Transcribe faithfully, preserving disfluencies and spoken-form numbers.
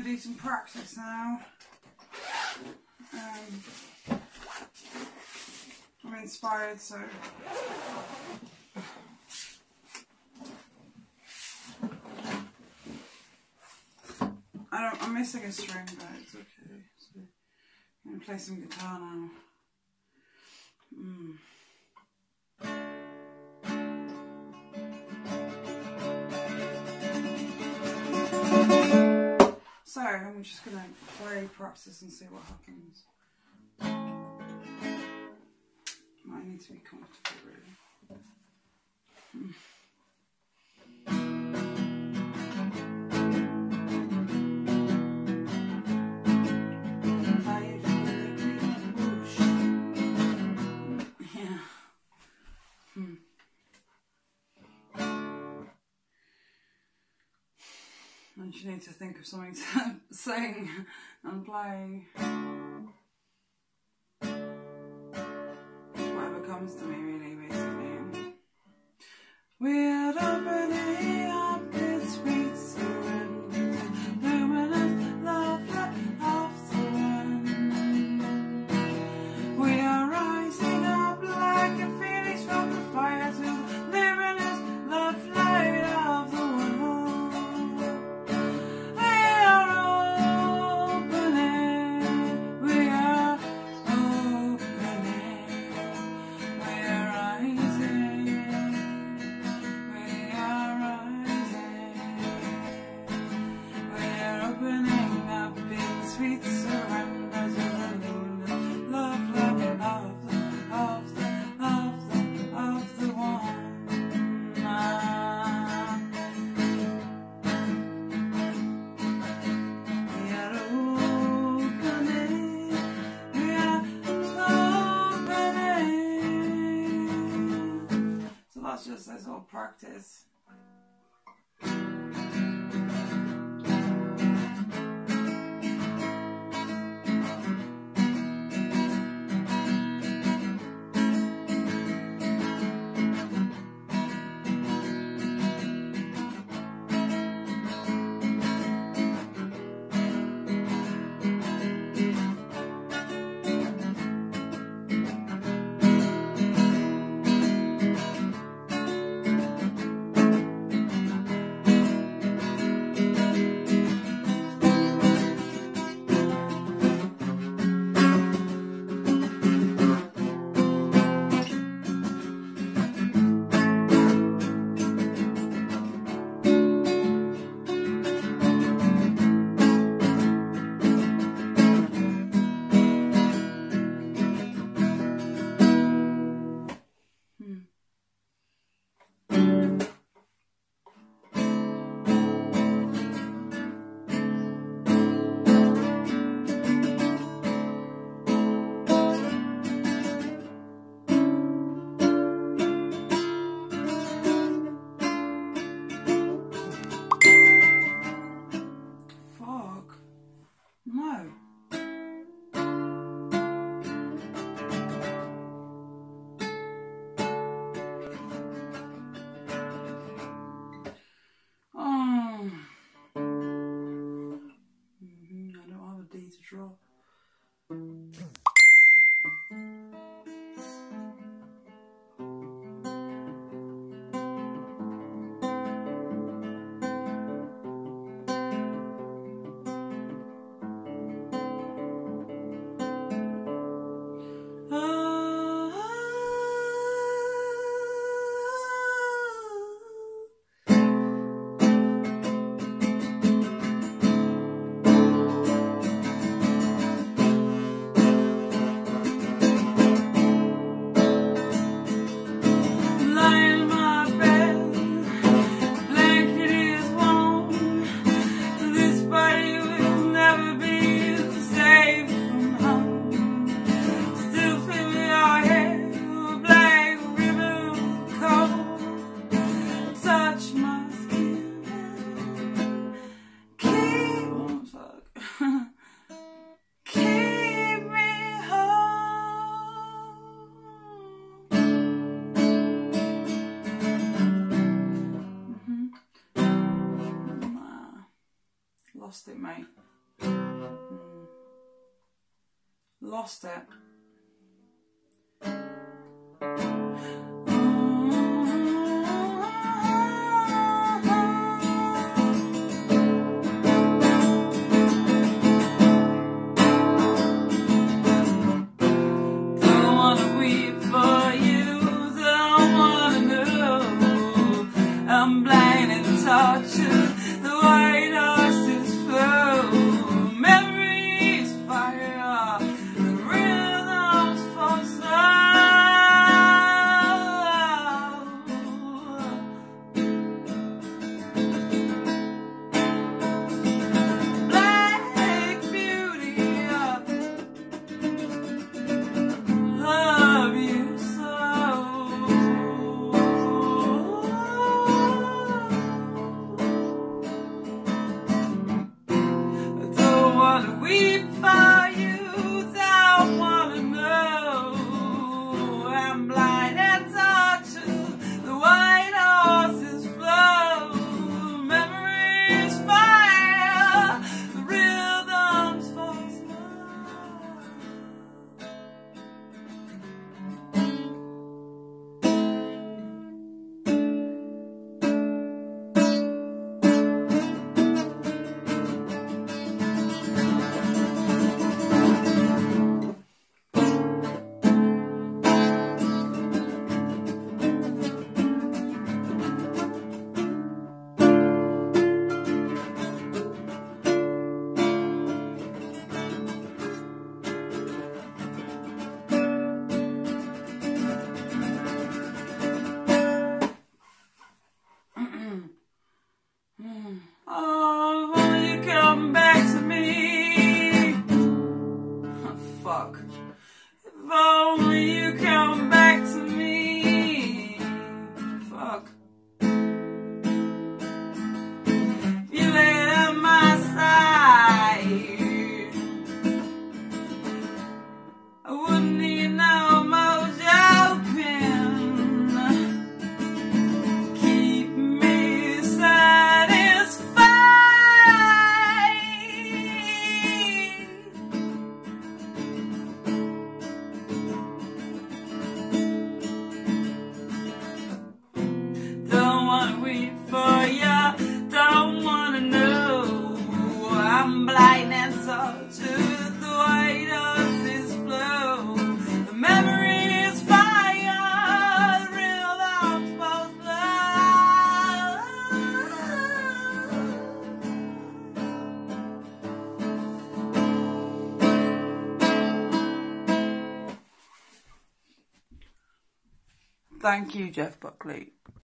do some practice now. Um, I'm inspired, so I don't. I'm missing a string, but it's okay. So I'm gonna play some guitar now. Mm. So I'm just gonna play practice and see what happens. Might need to be comfortable, really. Mm. And you need to think of something to sing and play. Whatever comes to me, really, basically. We're opening up its sweet surrender, luminous love of the one. We are rising up like a phoenix from the fire to the luminous love light of the one. That's just this whole practice. No. Oh. Mm-hmm. I don't have a D to draw. Lost it, mate. lost it. I'm blind and tortured, the white horses flow, memories fire, the rhythms fall slow. Black beauty, love you so. Weep for you, don't wanna know. I'm blind and tortured, the white horses flow, memories fire, the rhythms fall oh, will you come back to me? Oh, fuck. If only you come back to me. Fuck. If you lay at my side, I wouldn't need no more joking. Keep me satisfied. Don't wanna wait for ya, don't wanna know. I'm blind and tortured, the white horses flow, the memory is fire, the real love's both love. Thank you, Jeff Buckley.